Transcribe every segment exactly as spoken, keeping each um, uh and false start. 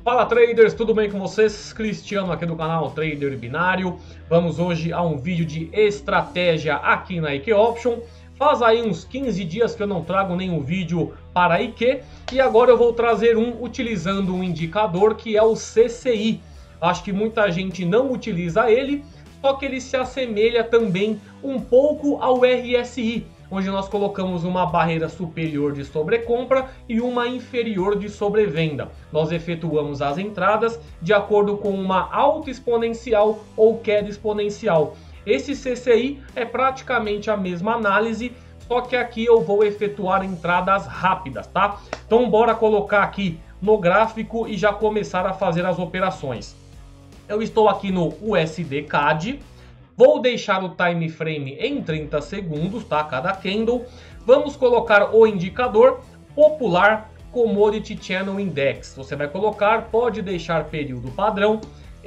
Fala traders, tudo bem com vocês? Cristiano aqui do canal Trader Binário. Vamos hoje a um vídeo de estratégia aqui na I Q Option. Faz aí uns quinze dias que eu não trago nenhum vídeo para a I Q e agora eu vou trazer um utilizando um indicador que é o C C I. Acho que muita gente não utiliza ele, só que ele se assemelha também um pouco ao R S I, onde nós colocamos uma barreira superior de sobrecompra e uma inferior de sobrevenda. Nós efetuamos as entradas de acordo com uma alta exponencial ou queda exponencial. Esse C C I é praticamente a mesma análise, só que aqui eu vou efetuar entradas rápidas, tá? Então bora colocar aqui no gráfico e já começar a fazer as operações. Eu estou aqui no U S D C A D. Vou deixar o time frame em trinta segundos, tá? Cada candle. Vamos colocar o indicador popular Commodity Channel Index. Você vai colocar, pode deixar período padrão,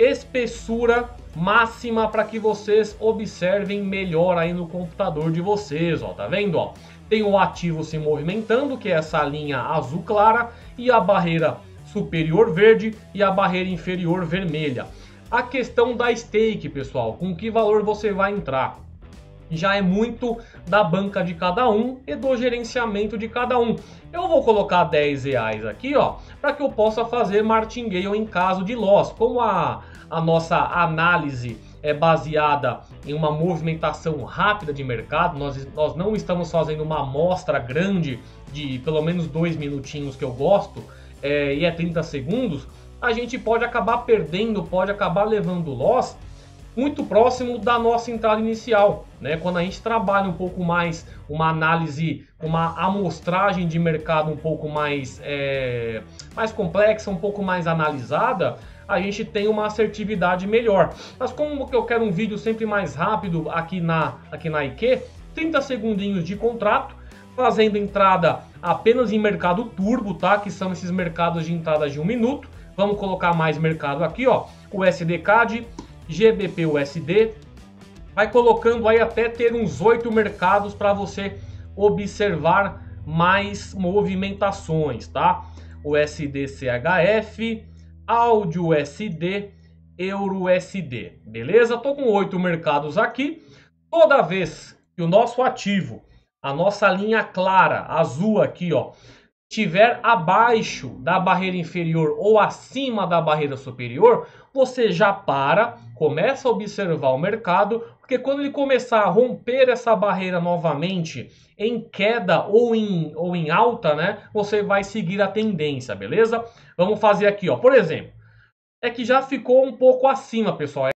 espessura máxima para que vocês observem melhor aí no computador de vocês, ó. Tá vendo, ó? Tem o ativo se movimentando, que é essa linha azul clara, e a barreira superior verde e a barreira inferior vermelha. A questão da stake, pessoal, com que valor você vai entrar, já é muito da banca de cada um e do gerenciamento de cada um. Eu vou colocar dez reais aqui, ó, para que eu possa fazer martingale em caso de loss. Como a, a nossa análise é baseada em uma movimentação rápida de mercado, nós, nós não estamos fazendo uma amostra grande de pelo menos dois minutinhos que eu gosto, é, e é trinta segundos, a gente pode acabar perdendo, pode acabar levando loss muito próximo da nossa entrada inicial, né? Quando a gente trabalha um pouco mais, uma análise, uma amostragem de mercado um pouco mais, é, mais complexa, um pouco mais analisada, a gente tem uma assertividade melhor. Mas como que eu quero um vídeo sempre mais rápido aqui na, aqui na I Q, trinta segundinhos de contrato, fazendo entrada apenas em mercado turbo, tá? Que são esses mercados de entrada de um minuto. Vamos colocar mais mercado aqui, ó, U S D C A D, G B P U S D, vai colocando aí até ter uns oito mercados para você observar mais movimentações, tá? U S D C H F, Áudio U S D, Euro U S D, beleza? Tô com oito mercados aqui. Toda vez que o nosso ativo, a nossa linha clara, azul aqui, ó, estiver abaixo da barreira inferior ou acima da barreira superior, você já para, começa a observar o mercado, porque quando ele começar a romper essa barreira novamente em queda ou em, ou em alta, né, você vai seguir a tendência, beleza? Vamos fazer aqui, ó, por exemplo, é que já ficou um pouco acima, pessoal.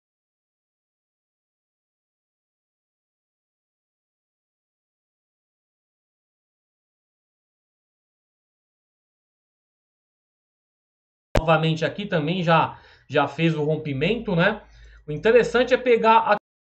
Novamente aqui também já, já fez o rompimento, né? O interessante é pegar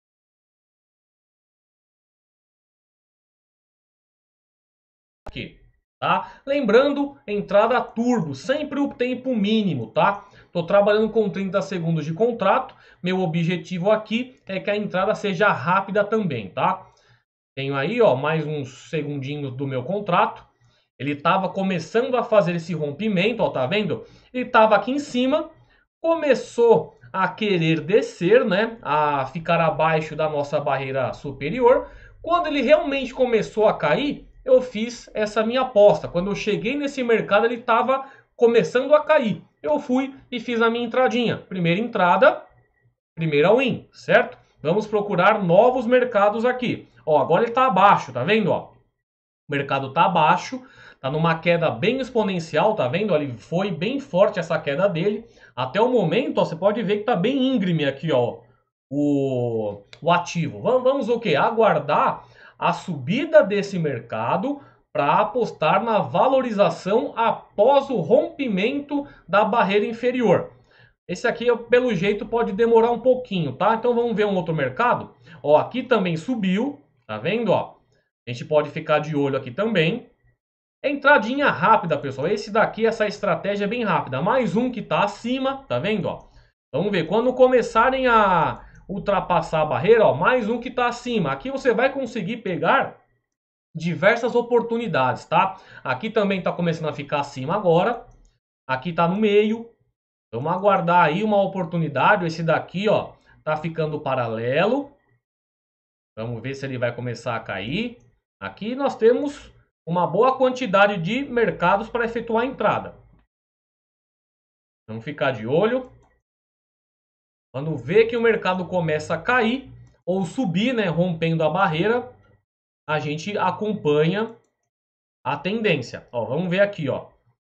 aqui, tá? Lembrando, entrada turbo, sempre o tempo mínimo, tá? Tô trabalhando com trinta segundos de contrato. Meu objetivo aqui é que a entrada seja rápida também, tá? Tenho aí, ó, mais uns segundinhos do meu contrato. Ele estava começando a fazer esse rompimento, ó, tá vendo? Ele estava aqui em cima, começou a querer descer, né? A ficar abaixo da nossa barreira superior. Quando ele realmente começou a cair, eu fiz essa minha aposta. Quando eu cheguei nesse mercado, ele estava começando a cair. Eu fui e fiz a minha entradinha. Primeira entrada, primeira win, certo? Vamos procurar novos mercados aqui. Ó, agora ele está abaixo, tá vendo, ó? O mercado está abaixo, está numa queda bem exponencial, tá vendo? Ali foi bem forte essa queda dele. Até o momento, ó, você pode ver que está bem íngreme aqui, ó, o, o ativo. Vamos, vamos o quê? Aguardar a subida desse mercado para apostar na valorização após o rompimento da barreira inferior. Esse aqui, pelo jeito, pode demorar um pouquinho, tá? Então vamos ver um outro mercado. Ó, aqui também subiu, tá vendo, ó? A gente pode ficar de olho aqui também. Entradinha rápida, pessoal. Esse daqui, essa estratégia é bem rápida. Mais um que está acima, tá vendo? Ó? Vamos ver. Quando começarem a ultrapassar a barreira, ó, mais um que está acima. Aqui você vai conseguir pegar diversas oportunidades, tá? Aqui também está começando a ficar acima agora. Aqui está no meio. Vamos aguardar aí uma oportunidade. Esse daqui, ó, tá ficando paralelo. Vamos ver se ele vai começar a cair. Aqui nós temos uma boa quantidade de mercados para efetuar a entrada. Vamos ficar de olho. Quando vê que o mercado começa a cair ou subir, né, rompendo a barreira, a gente acompanha a tendência. Ó, vamos ver aqui, ó.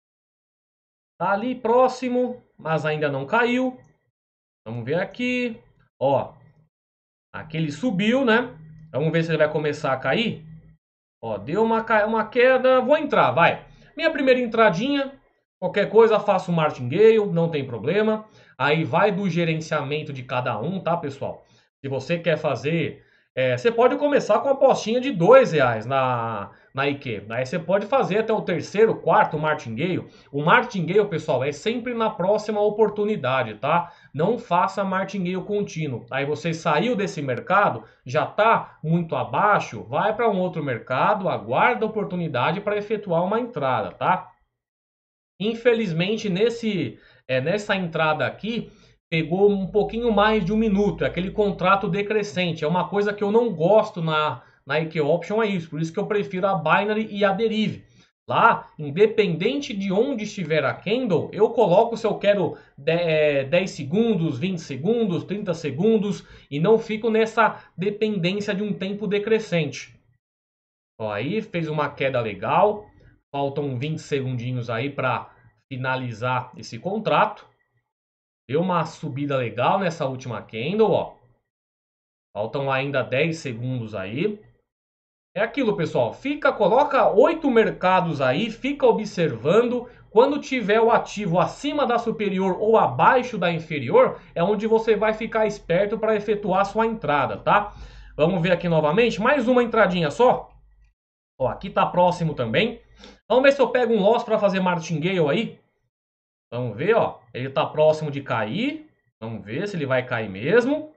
Tá ali próximo, mas ainda não caiu. Vamos ver aqui. Ó, aqui ele subiu, né? Vamos ver se ele vai começar a cair. Ó, deu uma, uma queda. Vou entrar, vai. Minha primeira entradinha. Qualquer coisa, faço martingale, não tem problema. Aí vai do gerenciamento de cada um, tá, pessoal? Se você quer fazer... É, você pode começar com uma apostinha de dois reais na, na I Q. Aí você pode fazer até o terceiro, quarto martingale. O martingale, pessoal, é sempre na próxima oportunidade, tá? Não faça martingale contínuo. Aí você saiu desse mercado, já está muito abaixo, vai para um outro mercado, aguarda a oportunidade para efetuar uma entrada, tá? Infelizmente, nesse, é, nessa entrada aqui, pegou um pouquinho mais de um minuto. É aquele contrato decrescente. É uma coisa que eu não gosto na, na I Q Option, é isso. Por isso que eu prefiro a Binary e a Derive. Lá, independente de onde estiver a candle, eu coloco se eu quero dez segundos, vinte segundos, trinta segundos, e não fico nessa dependência de um tempo decrescente. Ó, aí fez uma queda legal. Faltam vinte segundinhos aí para finalizar esse contrato. Deu uma subida legal nessa última candle, ó. Faltam ainda dez segundos aí. É aquilo, pessoal. Fica, coloca oito mercados aí, fica observando. Quando tiver o ativo acima da superior ou abaixo da inferior, é onde você vai ficar esperto para efetuar sua entrada, tá? Vamos ver aqui novamente. Mais uma entradinha só. Ó, aqui tá próximo também. Vamos ver se eu pego um loss para fazer martingale aí. Vamos ver, ó. Ele está próximo de cair. Vamos ver se ele vai cair mesmo.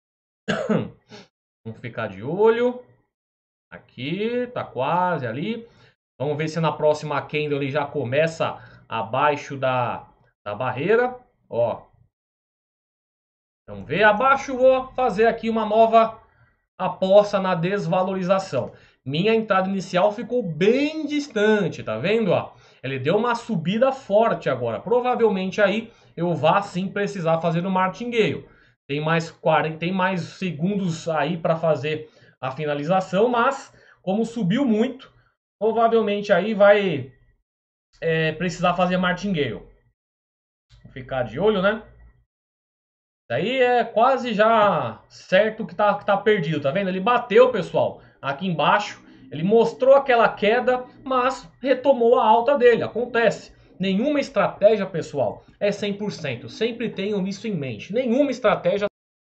Vamos ficar de olho. Aqui, tá quase ali. Vamos ver se na próxima candle ele já começa abaixo da, da barreira. Ó. Vamos ver abaixo. Vou fazer aqui uma nova aposta na desvalorização. Minha entrada inicial ficou bem distante, tá vendo, ó? Ele deu uma subida forte agora. Provavelmente aí eu vá sim precisar fazer o martingale. Tem mais quarenta, tem mais segundos aí para fazer a finalização, mas como subiu muito, provavelmente aí vai é, precisar fazer martingale. Vou ficar de olho, né? Isso aí é quase já certo que tá, que tá perdido, tá vendo? Ele bateu, pessoal, aqui embaixo. Ele mostrou aquela queda, mas retomou a alta dele. Acontece. Nenhuma estratégia, pessoal, é cem por cento. Sempre tenham isso em mente. Nenhuma estratégia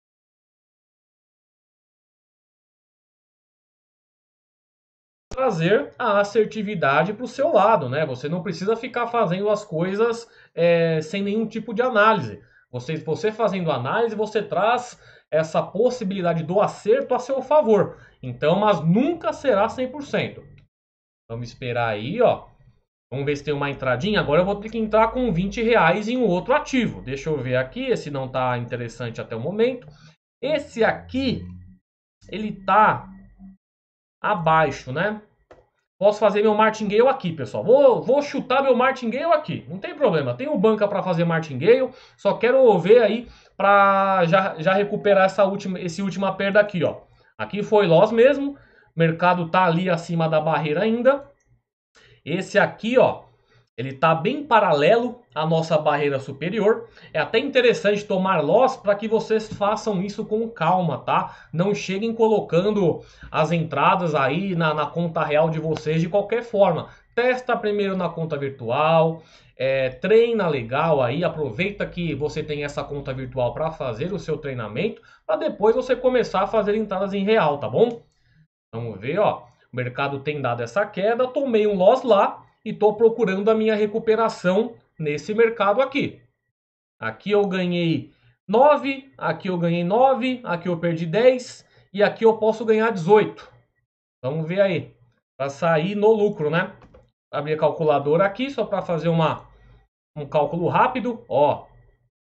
trazer a assertividade para o seu lado, né? Você não precisa ficar fazendo as coisas é, sem nenhum tipo de análise. Você, você fazendo análise, você traz essa possibilidade do acerto a seu favor. Então, mas nunca será cem por cento. Vamos esperar aí, ó. Vamos ver se tem uma entradinha. Agora eu vou ter que entrar com vinte reais em um outro ativo. Deixa eu ver aqui. Esse não está interessante até o momento. Esse aqui, ele tá abaixo, né? Posso fazer meu martingale aqui, pessoal. Vou, vou chutar meu martingale aqui. Não tem problema. Tenho banca para fazer martingale. Só quero ver aí para já, já recuperar essa última, esse última perda aqui, ó. Aqui foi loss mesmo. O mercado tá ali acima da barreira ainda. Esse aqui, ó, ele tá bem paralelo à nossa barreira superior. É até interessante tomar loss para que vocês façam isso com calma, tá? Não cheguem colocando as entradas aí na, na conta real de vocês de qualquer forma. Testa primeiro na conta virtual, é, treina legal aí, aproveita que você tem essa conta virtual para fazer o seu treinamento, para depois você começar a fazer entradas em real, tá bom? Vamos ver, ó. O mercado tem dado essa queda, tomei um loss lá e estou procurando a minha recuperação nesse mercado aqui. Aqui eu ganhei nove, aqui eu ganhei nove, aqui eu perdi dez e aqui eu posso ganhar dezoito. Vamos ver aí, para sair no lucro, né? Abrir a calculadora aqui só para fazer uma, um cálculo rápido. Ó,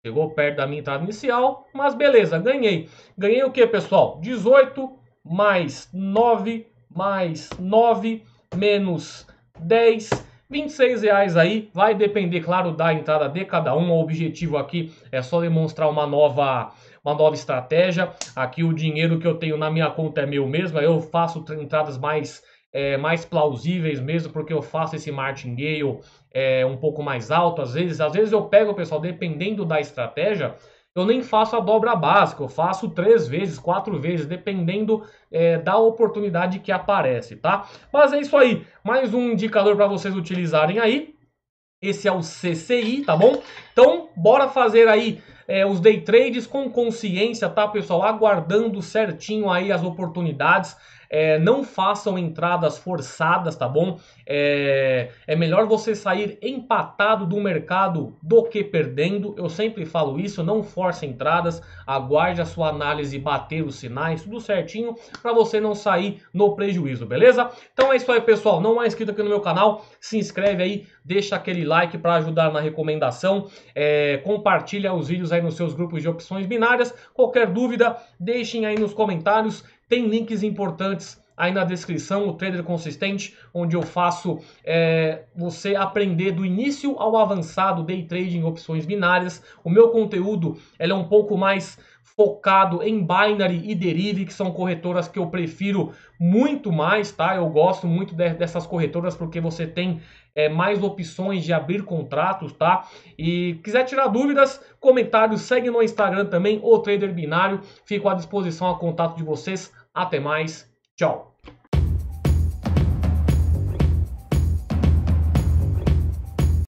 Chegou perto da minha entrada inicial, mas beleza, ganhei. Ganhei o que, pessoal? dezoito mais nove mais nove menos dez, vinte e seis reais aí. Vai depender, claro, da entrada de cada um. O objetivo aqui é só demonstrar uma nova, uma nova estratégia. Aqui o dinheiro que eu tenho na minha conta é meu mesmo. Eu faço entradas mais... É, mais plausíveis mesmo, porque eu faço esse martingale é, um pouco mais alto, às vezes, às vezes eu pego, pessoal, dependendo da estratégia, eu nem faço a dobra básica, eu faço três vezes, quatro vezes, dependendo é, da oportunidade que aparece, tá? Mas é isso aí, mais um indicador para vocês utilizarem aí, esse é o C C I, tá bom? Então, bora fazer aí é, os day trades com consciência, tá, pessoal? Aguardando certinho aí as oportunidades. É, não façam entradas forçadas, tá bom? É, é melhor você sair empatado do mercado do que perdendo. Eu sempre falo isso, não force entradas, aguarde a sua análise bater os sinais, tudo certinho, para você não sair no prejuízo, beleza? Então é isso aí, pessoal. Não é inscrito aqui no meu canal, se inscreve aí, deixa aquele like para ajudar na recomendação, é, compartilha os vídeos aí nos seus grupos de opções binárias. Qualquer dúvida, deixem aí nos comentários. Tem links importantes aí na descrição, o Trader Consistente, onde eu faço é, você aprender do início ao avançado day trading em opções binárias. O meu conteúdo ele é um pouco mais focado em Binary e Derive, que são corretoras que eu prefiro muito mais, tá? Eu gosto muito de, dessas corretoras porque você tem é, mais opções de abrir contratos, tá? E quiser tirar dúvidas, comentários, segue no Instagram também, o Trader Binário. Fico à disposição a contato de vocês. Até mais. Tchau.